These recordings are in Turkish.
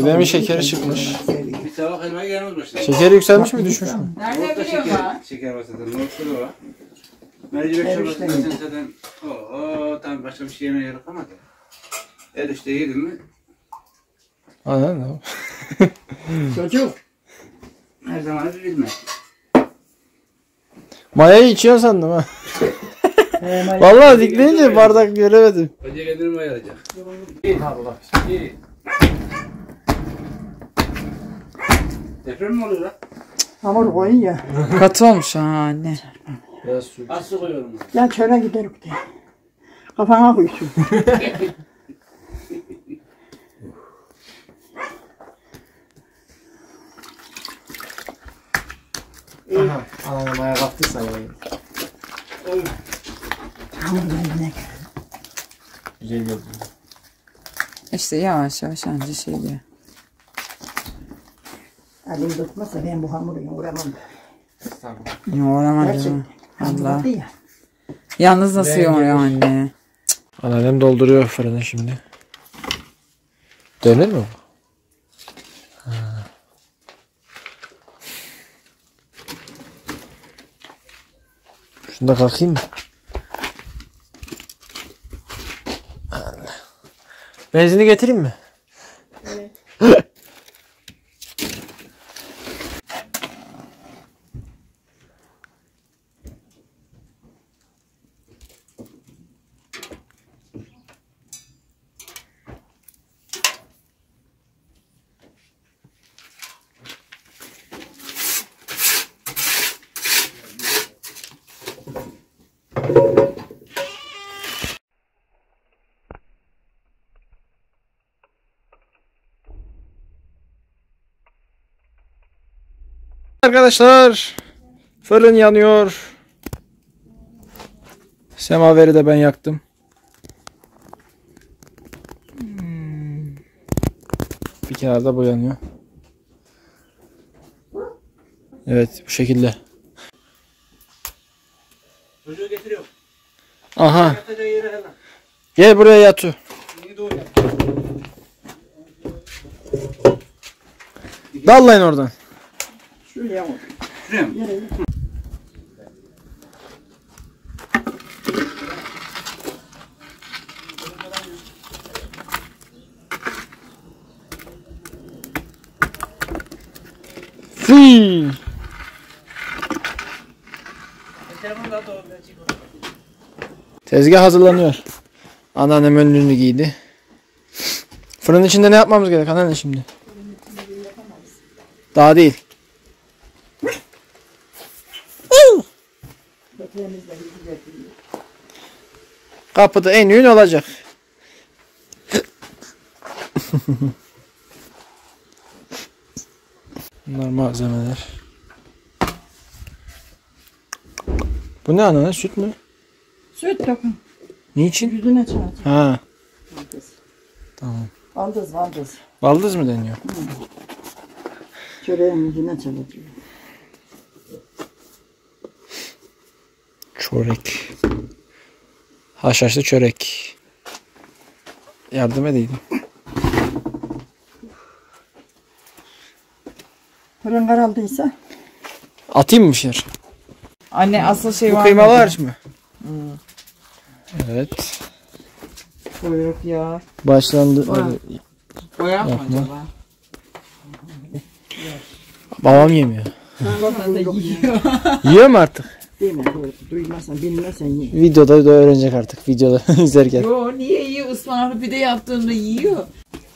Dedemin şekeri çıkmış. Bir tabak elma gelmez. Şekeri yükselmiş mi düşmüş mü? Nerede biliyor mu? Şeker var zaten. Nohutlu var. Mercimek çorbası zaten. Tamam başka bir şey yemeye gerek kalmadı. Erişte yedim mi? Anladın mı? Çocuk. Her zaman bilme. Mayayı içiyor sandım ha. Vallahi dikleyince bardak göremedim. Önce kendini mayalacak. Allah. İyi. Deprem mi oluyor lan? Hamur koyun ya. Katı olmuş ha anne. Biraz su. Az su koyuyorum. Gel çöre gidelim diye. Kafana koysun. Aha. Anam maya kaptıysa ya. Hamur koyun. Güzel geldi. İşte yavaş yavaş anca şey diyor. Elim tutmasa ben bu hamuru yoğuramam. Yoğuramadı Gerçekten. mı? Hamur Allah. attı ya. Yalnız nasıl yoğuruyor anne? Anneannem dolduruyor fırını şimdi. Dönür mü bu? Ha. Şunda kalkayım mı? Allah. Benzini getireyim mi? Evet. Arkadaşlar, fırın yanıyor. Semaveri de ben yaktım. Bir kenarda bu yanıyor. Evet, bu şekilde. Çocuğu getiriyor. Aha, Yatacağı yere hemen. gel buraya yatı. İyi doğru yap. Dallayın oradan. Şuraya koy. Şuraya mı? Yere. Fii. Tezgah hazırlanıyor. Anneannem önlüğünü giydi. Fırının içinde ne yapmamız gerek anneanne şimdi? Daha değil. Kapıda en ün olacak. Bunlar malzemeler. Bu ne anneanne? Süt mü? Süt dökün. Niçin? Yüzüne çarpacak. Ha, Baldız. tamam. Baldız. Baldız mı deniyor? Çöreğin yüzüne çarpacak. Çörek. Haşhaşlı çörek. Yardım edeydim. Fırın karaldıysa Atayım mı bir şeyler? Anne asıl şey Bu var kıymalı mıydı? harç mı? Evet. Kuyruk yağı. Başlandı. Var. Boya mı Yapma. acaba? Babam yemiyor. Zaten de yiyor. Yiyor mu artık? değil mi? Duymazsan bilmezsen ye. Videoda da öğrenecek artık. Videoda izlerken. Yo niye yiyor? Ispanaklı pide yaptığında yiyor.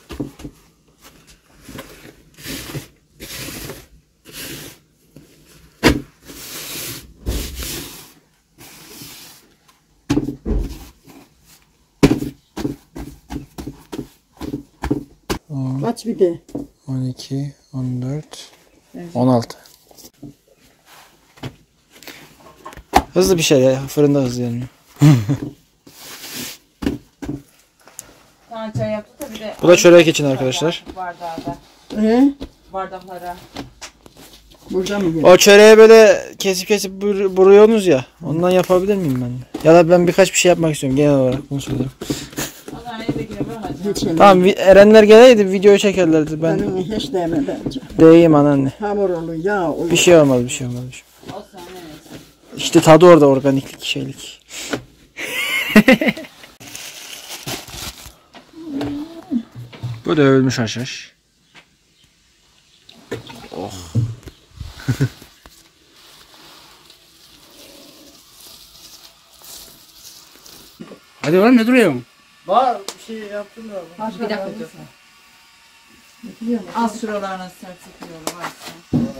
Kaç bir de? 12, 14, Evet. 16. Hızlı bir şey ya. Fırında hızlı yanıyor. Sana çay yaptı da bir de. Bu da çörek için arkadaşlar. Bardağı da. Bardaklara. Burada mı ye? O çöreği böyle kesip buruyorsunuz ya. Ondan yapabilir miyim ben de? Ya da ben birkaç bir şey yapmak istiyorum genel olarak. Bunu söyleyeyim. Anneanneye de girelim hadi. Hiç yemedim. Tamam Erenler geleydi videoyu çekerlerdi. Ben Benim hiç değmedi. değeyim anneanne. Hamur olur, yağ olur. Bir şey olmaz, bir şey olmaz. Bir şey olmaz. İşte tadı orada, organiklik şeylik. Bu da ölmüş haşhaş. Oh. Hadi oğlum ne duruyorsun? Var bir şey yaptım da. Bir dakika dur. Az şuralarına sertlik yolu varsa.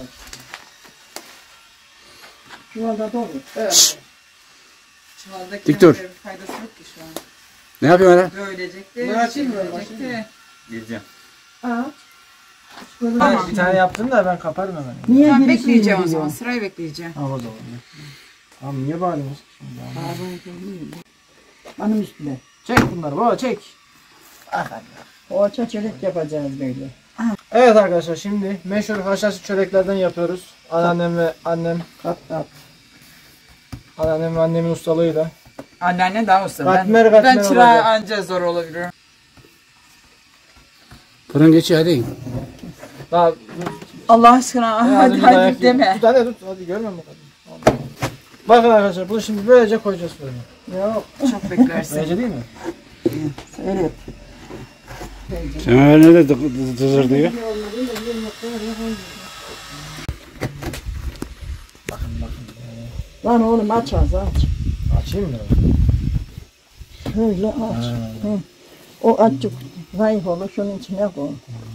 Çuvalda dolu. Çuvaldaki Dik dur. bir faydası yok ki şu an. Ne yapıyorsun hala? Böylecekti. Bunu açayım mı? böylecekti. Gireceğim. Tamam. Bir tane yaptım da ben kaparım hemen. Niye Ben girişini bekleyeceğim o biliyor? zaman. Sırayı bekleyeceğim. Ha o zaman. Tamam niye bağırıyorsun? Benim üstüne. Çek bunları baba çek. Poğaça çörek yapacağız böyle. Evet arkadaşlar şimdi meşhur haşhaşlı çöreklerden yapıyoruz. Anneannem ve annem. Kat kat. Anneannem ve annemin ustalığıyla. Anneanne daha usta. Katmer Ben çırağı olacak. anca zor olabilir. Fırın geçiyor hadi. Daha Allah aşkına hadi hadi deme. Tut hadi tut hadi görmüyor musun? Bakın arkadaşlar bunu şimdi böylece koyacağız böyle. Yok. Çok beklersin. Böylece değil mi? Seyret. Sen öyle ne de dızır diyor. Lan oğlum aç az aç. Açayım mı? Şöyle aç. Hı. O açık zayıf olur şunun içine koy.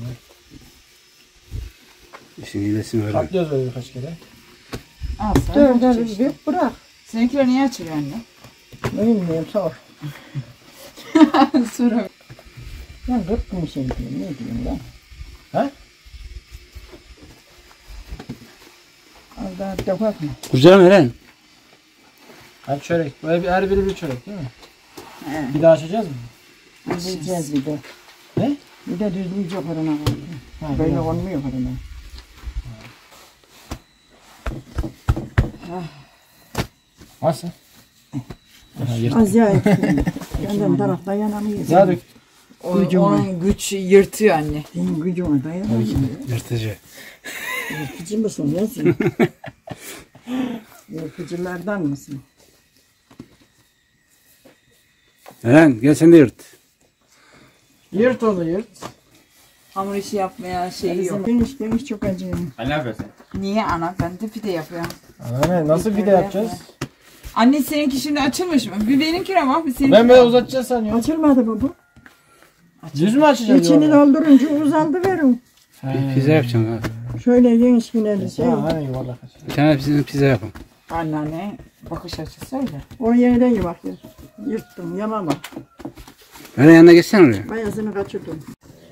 İşin iyilesin öyle. Katlıyoruz böyle birkaç kere. Al sen. Dörder büyük bırak. Seninkiler niye açılıyor anne? Ne bileyim sor. Sonra. Ben 40 gün şey diyeyim ne diyeyim lan. He? Az daha dökak mı? Güzel mi Eren? Her çörek. Böyle her biri bir çörek değil mi? He. Bir daha açacağız mı? Yiyeceğiz bir de. Ne? Bir de düzgünce fırına koy. Ha, Böyle biraz. olmuyor fırına. Nasıl? Ha, yırtık. Az yağ ekleyin. Yandan tarafta yanamıyoruz. Yağ dök. Onun güç yırtıyor anne. Senin gücüne dayanamıyor. Yırtıcı. Yırtıcı mısın ya sen? Yırtıcılardan mısın? Eren gel sen de yırt. Yırt onu yırt. Hamur işi yapmaya şeyi yok. Geniş çok acıyor. Ne yapıyorsun? Niye ana? Ben de pide yapıyorum. Anneanne nasıl pide yapacağız? Anne seninki şimdi açılmış mı? Bir benimki ama bir seninki. Ben böyle uzatacağız sanıyorum. Açılmadı mı bu? Düz mü açacağız? İçini yuvarlak? doldurunca uzandı verin. Pizza yapacağım ha. Şöyle geniş güneşli şey. Ha hani yuvarlak açacağız. Bir tane pizza yapalım. Anneanne bakış açısı öyle. O yerden yumak yırttım yamama. Eren yanına geçsene oraya. Bayazını kaçırdım.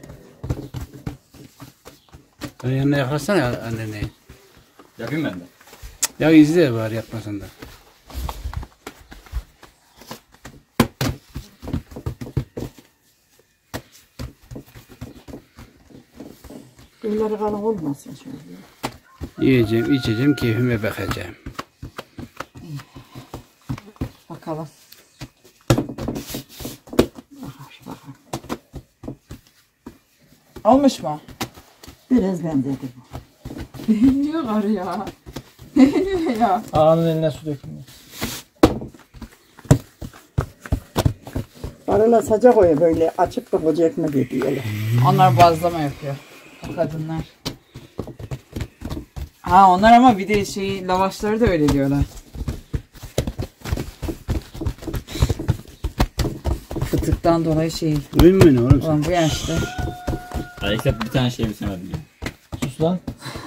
Eren yanına yaklaşsana ya annene. Yapayım ben de. Ya izle bari yapmasan da. Kıyıları kalın olmasın şöyle. Yiyeceğim, içeceğim, keyfime bakacağım. Bakalım. Olmuş mu? Biraz benzedi bu. Niye karı ya? Ne ya? Ağanın eline su dökülmüyor. Arına saca koyuyor böyle açıp bakacak mı diyorlar. Onlar bazlama yapıyor. O kadınlar. Ha onlar ama bir de şey lavaşları da öyle diyorlar. Fıtıktan dolayı şey. Oyun mu ne oğlum sen? Ulan bu yaşta. Ayakta bir tane şey bitirmedim ya. Sus lan.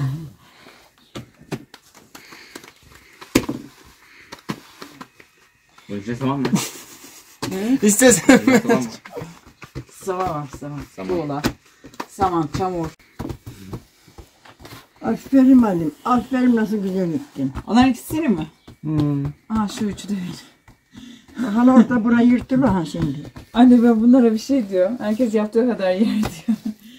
Öleceğiz tamam mı? İstesen. Tamam mı? Saman var saman. Buğla. Saman, çamur. Aferin Halim. Aferin nasıl güzel gittin. Onlar ikisi senin mi? Hmm. Aa şu üçü de benim. Hala orada burayı yırtılır ha şimdi. Anne ben bunlara bir şey diyor. Herkes yaptığı kadar yer diyor.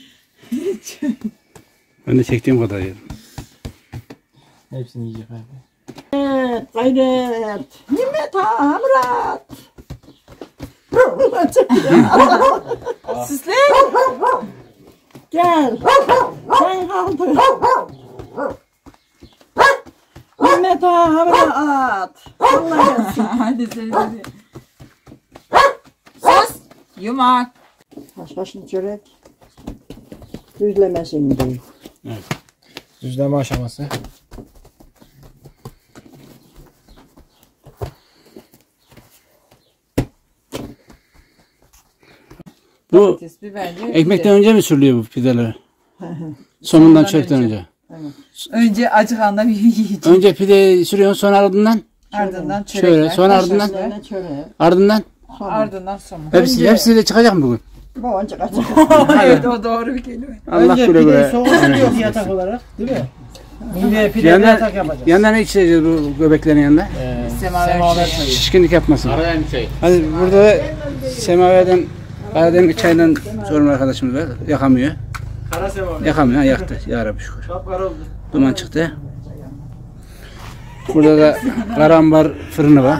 Ben de çektiğim kadar yerim. Hepsini yiyecek abi. Evet, gayret. Nimet ha, Murat. Süslen. Gel. Çay kaldı. Mehmet ağa havada at. Allah gelsin. Hadi sen hadi. Sus. Yumak. Haşhaşlı çörek. Düzlemesin diye. Düzleme aşaması. Bu Patates, biberli. ekmekten önce mi sürülüyor bu pideler? Sonundan çöpten önce. Önce acıkanda bir yiyeceğim. Önce pideyi sürüyorsun sonra ardından. Ardından çörekler. Şöyle, sonra ardından. Üzerine çörek. Ardından. Ardından somon. Hepsi de çıkacak mı bugün? Bu ancak açık. Evet o doğru bir kelime. Allah güle güle. Soğuk yatak olarak değil mi? Mideye pide Yandan, yatak yapacağız. yandan ne içeceğiz bu göbeklerin yanında? Semaver çayı. Şişkinlik yapmasın. Arayan çay. Hadi burada da semaverden Karademlik çaydan sorumlu arkadaşımız var. Yakamıyor. Kara semaver. Yakamıyor. Ha, yaktı. Ya Rabbi şükür. Kapkara oldu. Duman çıktı. Burada da karambar fırını var.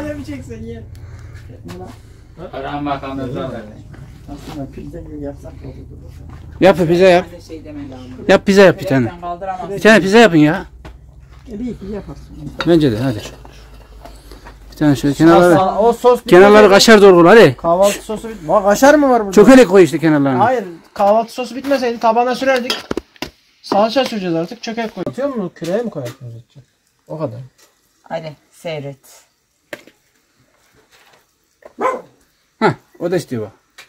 Arayan bakanlar zaten. Aslında pizza gibi yapsak olur. Yap pizza yap. Şey demeli ama. Yap pizza yap bir tane. Sen kaldıramazsın. Bir tane pizza yapın ya. İyi ki yaparsın. Bence de hadi. Bir tane şöyle kenarları. O sos Kenarları kaşar dolgulu hadi. kahvaltı sosu bit. Bak kaşar mı var burada? Çökelek koy işte kenarlarına. Hayır, kahvaltı sosu bitmeseydi tabağına sürerdik. Salça süreceğiz artık. Çökek koy. Atıyor mu? Küreğe mi koyarsınız? O kadar. Hadi seyret. Hah, o da istiyor bu.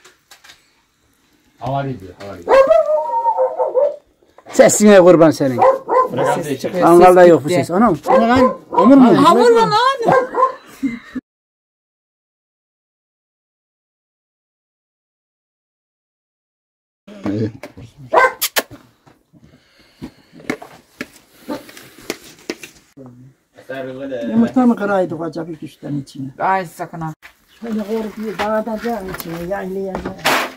Havari diyor. Havari. Sesine kurban senin. Frekans içi. Angalda yok bu ses. Anam. Lan ömür mü? Hamur mu lan? Yumurta mı kıraydık acaba bir güçten içine? Ay sakın ha. Şöyle korkuyu dağıtacağım içine yaylayacağım.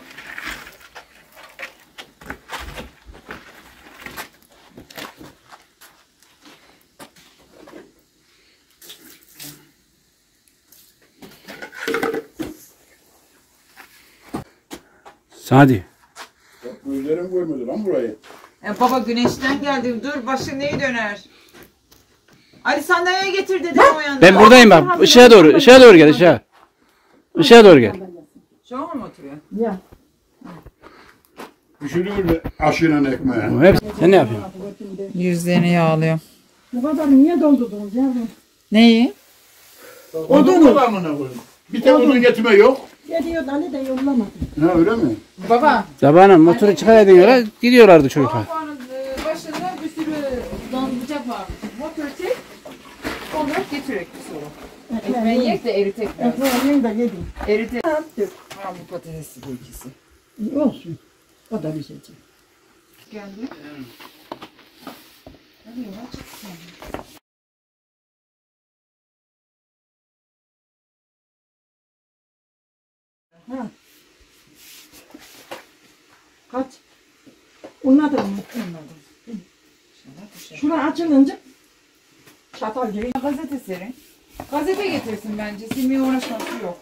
Sadi. Gözlerim görmedi lan burayı. Baba güneşten geldi. Dur başı neyi döner? Ali sandalye getir dedim o yanına. Ben buradayım bak. Işığa doğru. Işığa doğru gel ışığa. Işığa doğru gel. Şu an mı oturuyor? Ya. Pişiriyor aşıyla ekmeği. Hep, sen ne yapıyorsun? Yüzlerini yağlıyor. Bu kadar niye doldurdunuz yavrum? Neyi? Odun mu amına koyayım? Bir tek odun getirme yok. Geliyor Ali de yollamadı. Ha öyle mi? Baba. Sabahın motoru çıkaraydın yere gidiyorlardı çocuklar. Başında bir sürü bıçak varmış. Motor çek. Onları getirek sonra. Ekmeği yek de eritek biraz. Ekmeğini de yedim. Eritek. Yaptık. Ha bu patatesli bu ikisi. İyi olsun. O da bir şey. Geldi. Hadi yola çık. Kaç? Unladın mı? Unladım. Şura açılınca çatal gibi. Gazete serin. Gazete getirsin bence. Silmeye uğraşması yok.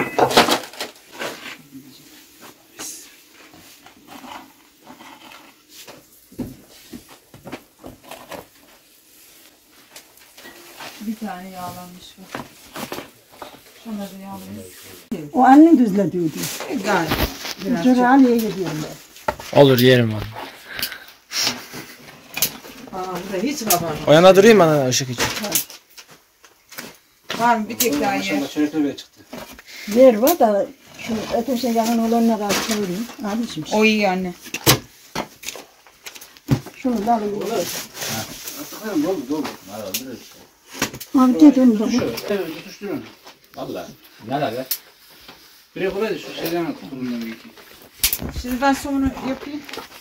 Bir tane yağlanmış var. Şuna da yağlanmış. O annen düzlediydi. Gayet. Biraz Şöyle Ali'ye gidiyorum ben. Olur yerim onu. burada hiç kabarma. O yana durayım bana ışık için. Var mı bir tek daha yer? Çocuklar bile çıktı. Yer var da şu öteşe yakın olanlara çevireyim. Abiciğim. O iyi anne. Şunu da alayım. Doldu doldu. Abi git onu da. Evet tutuşturun. Valla. Ne alaka? Bire kolaydı şu şeyden at. Kurumdan bir iki. Şimdi ben somunu yapayım.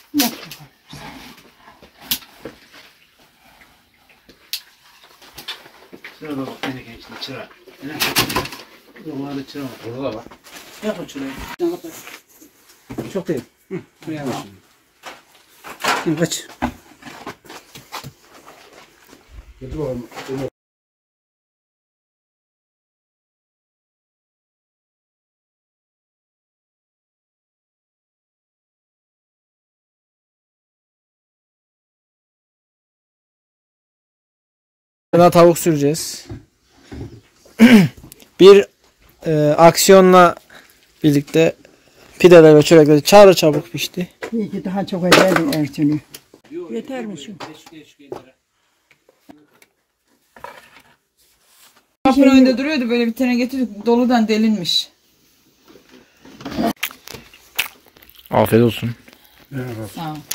Sıra bak teneke içinde çıra. Yollarda çıra var. Burada da var. Yap o çırayı. Çok değil. Hı. Buraya bak. Şimdi kaç. Getir bakalım. Buna tavuk süreceğiz. Bir aksiyonla birlikte pideler ve çörekler çağrı çabuk pişti. İyi ki daha çok ederdin Ertuğrul'u. Yeter mi şu? Kapının önünde duruyordu böyle bir tane getirdik doludan delinmiş. Afiyet olsun. Sağ ol.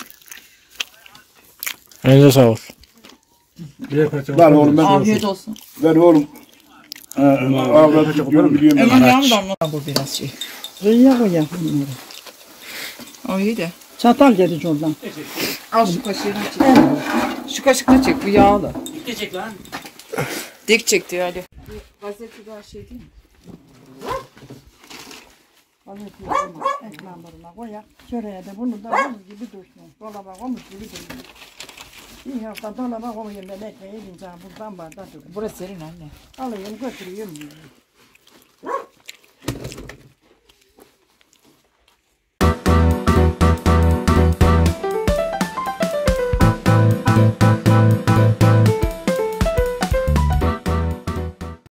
Elinize sağ ol. Lan oğlum ben Afiyet olsun. ben oğlum. Avradı çok biliyorum. Elin yağım damla. Bu biraz şey. Rüya koyak bunları. O iyi de. Çatal getir oradan. Al şu kaşığını çek. Şu kaşıkla çek bu yağlı. Dik çek lan. Dik çek diyor hadi. Gazete daha şey değil mi? Ekmeğine koyak. Çöreğe de bunu da omuz gibi dursun. Dolaba omuz gibi dursun. Bir hafta dolaba koyayım ben ekmeği yiyince buradan bardak durur. Burası senin anne. Alayım götürüyorum.